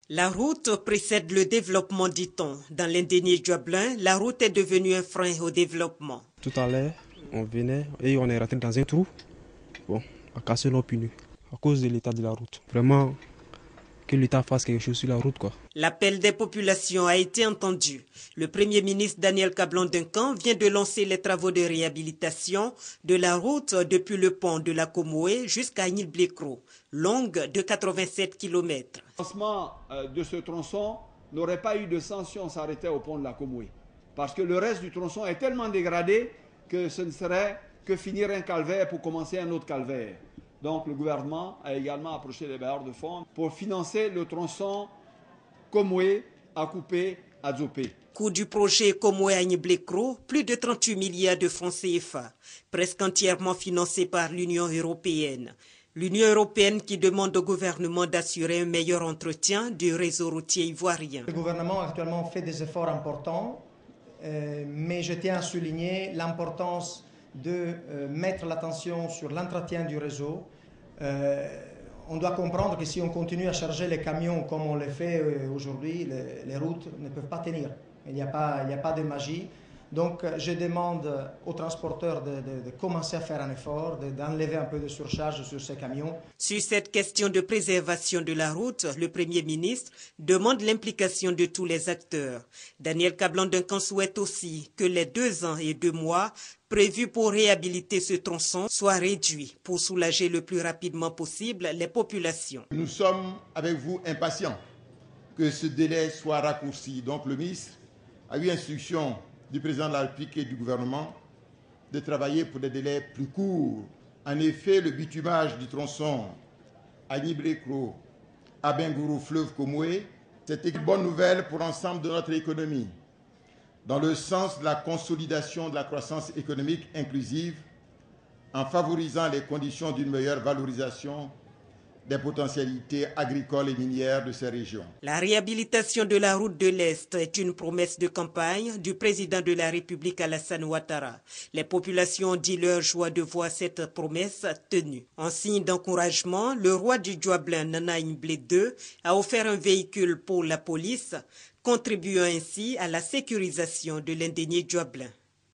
La route précède le développement, dit-on. Dans l'indénié Djoablin, la route est devenue un frein au développement. Tout à l'heure, on venait et on est rentré dans un trou. Bon, on a cassé nos pneus à cause de l'état de la route. Vraiment, que l'État fasse quelque chose sur la route, quoi. L'appel des populations a été entendu. Le Premier ministre Daniel Kablan-Duncan vient de lancer les travaux de réhabilitation de la route depuis le pont de la Komoé jusqu'à Nilblekro, longue de 87 km. Le lancement de ce tronçon n'aurait pas eu de sens si on s'arrêtait au pont de la Komoé. Parce que le reste du tronçon est tellement dégradé que ce ne serait que finir un calvaire pour commencer un autre calvaire. Donc le gouvernement a également approché les bailleurs de fonds pour financer le tronçon Komoé à Coupé à Dzopé. Coût du projet Komoé à Nilblekro, plus de 38 milliards de francs CFA, presque entièrement financé par l'Union européenne. L'Union européenne qui demande au gouvernement d'assurer un meilleur entretien du réseau routier ivoirien. Le gouvernement actuellement fait des efforts importants, mais je tiens à souligner l'importance de mettre l'attention sur l'entretien du réseau. On doit comprendre que si on continue à charger les camions comme on le fait aujourd'hui, les routes ne peuvent pas tenir. Il n'y a pas de magie. Donc je demande aux transporteurs de commencer à faire un effort, d'enlever un peu de surcharge sur ces camions. Sur cette question de préservation de la route, le Premier ministre demande l'implication de tous les acteurs. Daniel Kablan-Duncan souhaite aussi que les 2 ans et 2 mois prévus pour réhabiliter ce tronçon soient réduits pour soulager le plus rapidement possible les populations. Nous sommes avec vous impatients que ce délai soit raccourci. Donc le ministre a eu instruction du président de la République et du gouvernement de travailler pour des délais plus courts. En effet, le bitumage du tronçon à Nilblekro, à Bengourou, fleuve Komoé, c'est une bonne nouvelle pour l'ensemble de notre économie, dans le sens de la consolidation de la croissance économique inclusive, en favorisant les conditions d'une meilleure valorisation des potentialités agricoles et minières de ces régions. La réhabilitation de la route de l'Est est une promesse de campagne du président de la République Alassane Ouattara. Les populations ont dit leur joie de voir cette promesse tenue. En signe d'encouragement, le roi du Djoablin, Nana Imblé II, a offert un véhicule pour la police, contribuant ainsi à la sécurisation de l'indénié Djoablin.